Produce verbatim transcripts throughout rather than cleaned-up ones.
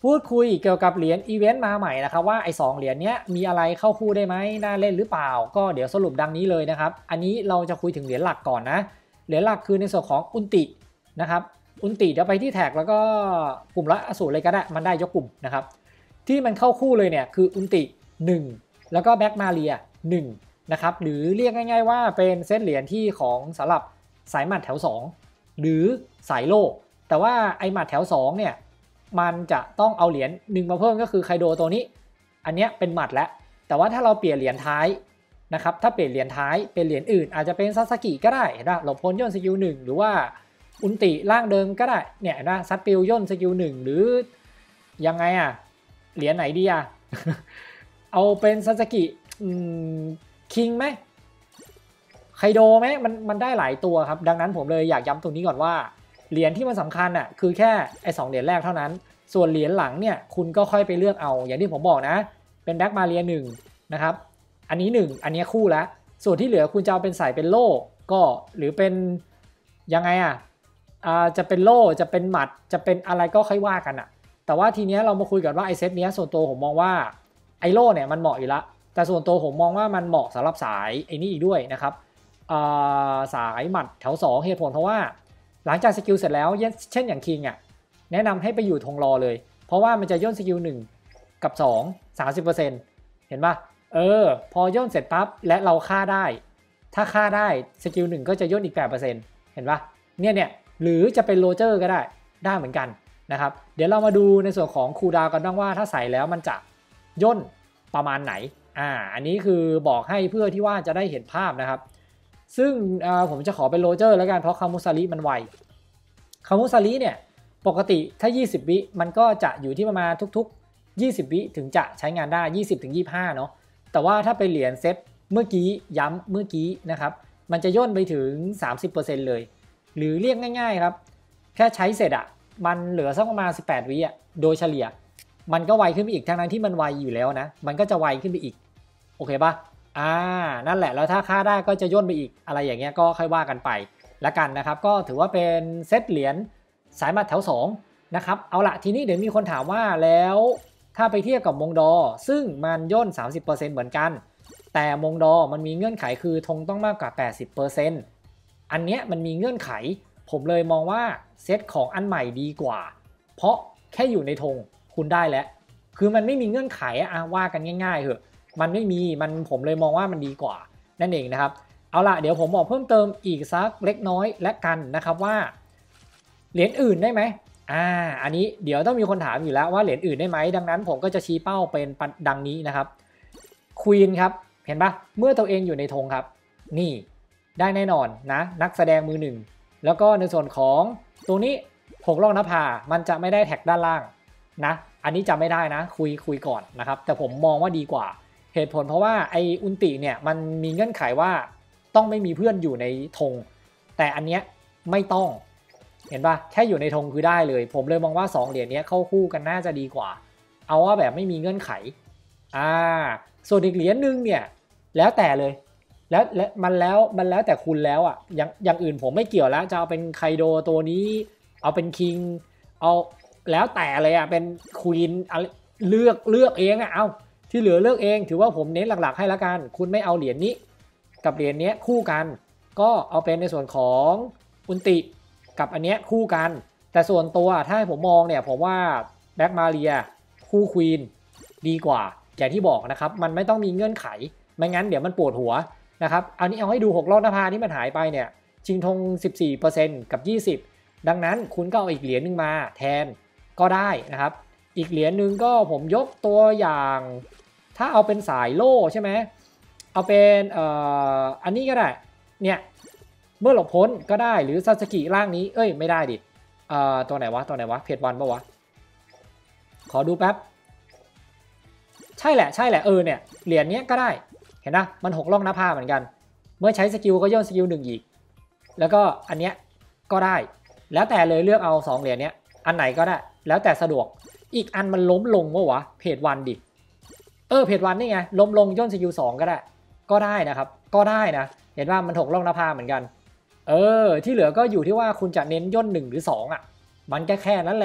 พูดคุยเกี่ยวกับเหรียญอีเวนต์มาใหม่นะครับว่าไอ้สองเหรียญนี้มีอะไรเข้าคู่ได้ไหมน่าเล่นหรือเปล่าก็เดี๋ยวสรุปดังนี้เลยนะครับอันนี้เราจะคุยถึงเหรียญหลักก่อนนะเหรียญหลักคือในส่วนของอุนตินะครับอุนติเดี๋ยวไปที่แท็กแล้วก็กลุ่มละอสูรเลยก็ได้มันได้ยกกลุ่มนะครับที่มันเข้าคู่เลยเนี่ยคืออุนติหนึ่งแล้วก็แบ็กมาเรียหนึ่งนะครับหรือเรียกง่ายๆว่าเป็นเซตเหรียญที่ของสำหรับสายหมัดแถวสองหรือสายโล่แต่ว่าไอหมัดแถวสองเนี่ยมันจะต้องเอาเหรียญหนึ่งมาเพิ่มก็คือไคโดตัวนี้อันนี้เป็นหมัดแล้วแต่ว่าถ้าเราเปลี่ยนเหรียญท้ายนะครับถ้าเปลี่ยนเหรียญท้ายเป็นเหรียญอื่นอาจจะเป็นซาสกิก็ได้เห็นป่ะหลบพ้นย่นสกิลหนึ่งหรือว่าอุนติร่างเดิมก็ได้เนี่ยนะซัดปิวย่นสกิลหนึ่งหรือยังไงอ่ะเหรียญไหนดีอ่ะ เอาเป็นซาสกิคิงไหมไคโดไหมมันมันได้หลายตัวครับดังนั้นผมเลยอยากย้ำตรงนี้ก่อนว่าเหรียญที่มันสำคัญอ่ะคือแค่ไอ้สองเหรียญแรกเท่านั้นส่วนเหรียญหลังเนี่ยคุณก็ค่อยไปเลือกเอาอย่างที่ผมบอกนะเป็นแบ็กมาเรียหนึ่งนะครับอันนี้หนึ่งอันนี้คู่แล้วส่วนที่เหลือคุณจะเอาเป็นใส่เป็นโล่ก็หรือเป็นยังไงอ่ะอ่าจะเป็นโล่จะเป็นหมัดจะเป็นอะไรก็ค่อยว่ากันอ่ะแต่ว่าทีเนี้ยเรามาคุยกันว่าไอเซตเนี้ยส่วนตัวผมมองว่าไอโล่เนี่ยมันเหมาะอยู่ละแต่ส่วนตัวผมมองว่ามันเหมาะสำหรับสายไอ้นี่อีกด้วยนะครับอ่าสายหมัดแถวสองเหตุผลเพราะว่าหลังจากสกิลเสร็จแล้วเช่นอย่างคิงอ่ะแนะนำให้ไปอยู่ธงรอเลยเพราะว่ามันจะย่นสกิลหนึ่งกับสอง สามสิบเปอร์เซ็นต์ เห็นป่ะเออพอย่นเสร็จปั๊บและเราฆ่าได้ถ้าฆ่าได้สกิลหนึ่งก็จะย่นอีก แปดเปอร์เซ็นต์ เห็นป่ะเนี่ยเนี่ยหรือจะเป็นโรเจอร์ก็ได้ได้เหมือนกันนะครับเดี๋ยวเรามาดูในส่วนของคูลดาวน์กันบ้างว่าถ้าใส่แล้วมันจะย่นประมาณไหนอ่าอันนี้คือบอกให้เพื่อที่ว่าจะได้เห็นภาพนะครับซึ่งผมจะขอเป็นโรเจอร์แล้วกันเพราะคามุซาริมันไวคามุซาริเนี่ยปกติถ้ายี่สิบวิมันก็จะอยู่ที่ประมาณทุกๆยี่สิบวิถึงจะใช้งานได้ ยี่สิบถึงยี่สิบห้า เนาะแต่ว่าถ้าเป็นเหรียญเซตเมื่อกี้ย้ำเมื่อกี้นะครับมันจะย่นไปถึง สามสิบเปอร์เซ็นต์ เลยหรือเรียกง่ายๆครับแค่ใช้เสร็จอ่ะมันเหลือสักประมาณสิบแปดวิอ่ะโดยเฉลี่ยมันก็ไวขึ้นไปอีกทั้งนั้นที่มันไวอยู่แล้วนะมันก็จะไวขึ้นไปอีกโอเคป่ะอ่านั่นแหละแล้วถ้าค่าได้ก็จะย่นไปอีกอะไรอย่างเงี้ยก็ค่อยว่ากันไปละกันนะครับก็ถือว่าเป็นเซตเหรียญสายหมัดแถวสองนะครับเอาละทีนี้เดี๋ยวมีคนถามว่าแล้วถ้าไปเทียบกับมงดอซึ่งมันย่น สามสิบเปอร์เซ็นต์ เหมือนกันแต่มงดอมันมีเงื่อนไขคือธงต้องมากกว่า แปดสิบเปอร์เซ็นต์ อันเนี้ยมันมีเงื่อนไขผมเลยมองว่าเซตของอันใหม่ดีกว่าเพราะแค่อยู่ในธงคุณได้แล้วคือมันไม่มีเงื่อนไขอะว่ากันง่ายๆเหอะมันไม่มีมันผมเลยมองว่ามันดีกว่านั่นเองนะครับเอาล่ะเดี๋ยวผมบอกเพิ่มเติมอีกสักเล็กน้อยและกันนะครับว่าเหรียญอื่นได้ไหมอ่าอันนี้เดี๋ยวต้องมีคนถามอยู่แล้วว่าเหรียญอื่นได้ไหมดังนั้นผมก็จะชี้เป้าเป็นดังนี้นะครับควีนครับเห็นปะเมื่อตัวเองอยู่ในธงครับนี่ได้แน่นอนนะนักแสดงมือหนึ่งแล้วก็ในส่วนของตรงนี้หกล่องนภามันจะไม่ได้แท็กด้านล่างนะอันนี้จำไม่ได้นะคุยคุยก่อนนะครับแต่ผมมองว่าดีกว่าเหตุผลเพราะว่าไออุนติเนี่ยมันมีเงื่อนไขว่าต้องไม่มีเพื่อนอยู่ในธงแต่อันเนี้ยไม่ต้องเห็นป่ะแค่อยู่ในธงคือได้เลยผมเลยมองว่าสองเหรียญนี้เข้าคู่กันน่าจะดีกว่าเอาว่าแบบไม่มีเงื่อนไขอ่าส่วนอีกเหรียญนึงเนี่ยแล้วแต่เลยแล้วและมันแล้วมันแล้วแต่คุณแล้วอ่ะอย่างอย่างอื่นผมไม่เกี่ยวแล้วจะเอาเป็นไคโดตัวนี้เอาเป็นคิงเอาแล้วแต่เลยอ่ะเป็นควีนเลือกเลือกเองอ่ะเอาที่เหลือเลือกเองถือว่าผมเน้นหลักๆให้ละกันคุณไม่เอาเหรียญนี้กับเหรียญนี้คู่กันก็เอาเป็นในส่วนของอุนติกับอันเนี้ยคู่กันแต่ส่วนตัวถ้าให้ผมมองเนี่ยผมว่าแบ็กมาเรียคู่ควีนดีกว่าอย่างที่บอกนะครับมันไม่ต้องมีเงื่อนไขไม่งั้นเดี๋ยวมันปวดหัวนะครับอันนี้เอาให้ดูหกรอบนภาที่มันหายไปเนี่ยชิงธง สิบสี่เปอร์เซ็นต์ กับยี่สิบดังนั้นคุณก็เอาอีกเหรียญนึงมาแทนก็ได้นะครับอีกเหรียญนึงก็ผมยกตัวอย่างถ้าเอาเป็นสายโล่ใช่ไหมเอาเป็นเอ่ออันนี้ก็ได้เนี่ยเมื่อหลบพ้นก็ได้หรือซาสกิร่างนี้เอ้ยไม่ได้ดิเอ่อตัวไหนวะตัวไหนวะเพจวันปะวะขอดูแป๊บใช่แหละใช่แหละเออเนี่ยเหรียญนี้ก็ได้เห็นนะมันหกล่องนภาเหมือนกันเมื่อใช้สกิลก็ย่นสกิลหนึ่งอีกแล้วก็อันเนี้ยก็ได้แล้วแต่เลยเลือกเอาสองเหรียญเนี้ยอันไหนก็ได้แล้วแต่สะดวกอีกอันมันล้มลงวะวะเพจวันดิเออเพจวันนี่ไงล้มลงย่นสกิลสองก็ได้ก็ได้นะครับก็ได้นะเห็นว่ามันหกล่องนภาเหมือนกันเออที่เหลือก็อยู่ที่ว่าคุณจะเน้นย่นหนึ่งหรือสองอ่ะมันแค่แค่นั้นแหละ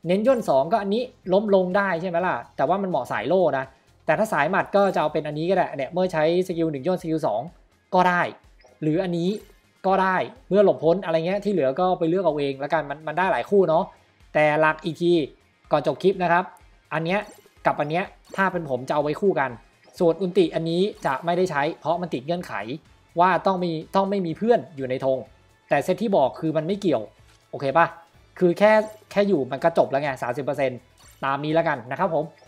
เน้นย่นสองก็อันนี้ล้มลงได้ใช่ไหมล่ะแต่ว่ามันเหมาะสายโล่นะแต่ถ้าสายหมัดก็จะเอาเป็นอันนี้ก็ได้เนี่ยเมื่อใช้สกิลหนึ่งย่นสกิลสองก็ได้หรืออันนี้ก็ได้เมื่อหลบพ้นอะไรเงี้ยที่เหลือก็ไปเลือกเอาเองแล้วกันมันมันได้หลายคู่เนาะแต่หลักอีกทีก่อนจบคลิปนะครับอันเนี้ยกับอันเนี้ยถ้าเป็นผมจะเอาไว้คู่กันส่วนอุลติอันนี้จะไม่ได้ใช้เพราะมันติดเงื่อนไขว่าต้องมีต้องไม่มีเพื่อนอยู่ในธงแต่เซตที่บอกคือมันไม่เกี่ยวโอเคป่ะคือแค่แค่อยู่มันก็จบแล้วไง สามสิบเปอร์เซ็นต์ ตามนี้แล้วกันนะครับผม